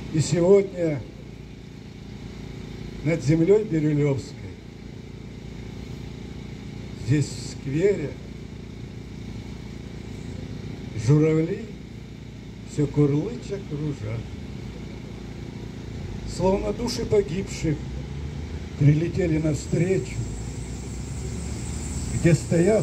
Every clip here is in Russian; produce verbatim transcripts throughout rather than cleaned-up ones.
И сегодня над землей Бирюлевской, здесь в сквере, журавли все курлыча кружат. Словно души погибших прилетели навстречу, где стоят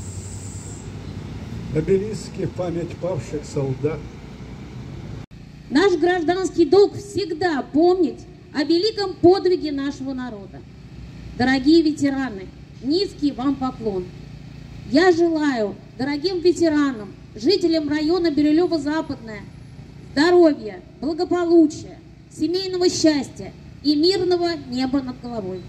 обелиски в память павших солдат. Наш гражданский долг всегда помнить о великом подвиге нашего народа. Дорогие ветераны, низкий вам поклон. Я желаю дорогим ветеранам, жителям района Бирюлево-Западное здоровья, благополучия, семейного счастья и мирного неба над головой.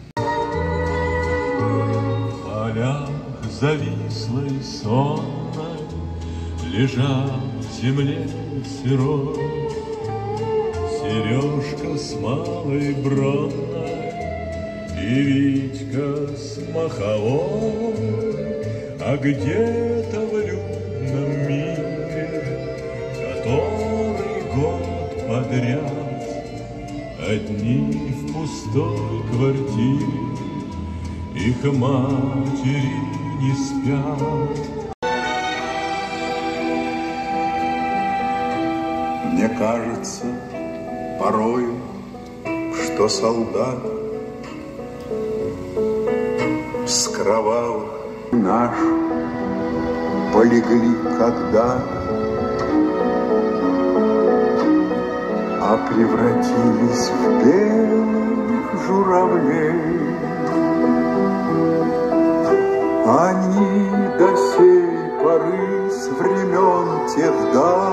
В полях завислой сонной лежат в земле сырой Сережка с малой бронной и Витька с маховой, а где-то в людном мире, который год подряд одни в пустой квартире, их матери не спят. Мне кажется порою, что солдат с кровавых наш полегли когда-то, а превратились в белых журавлей. Они до сей поры с времен тех дат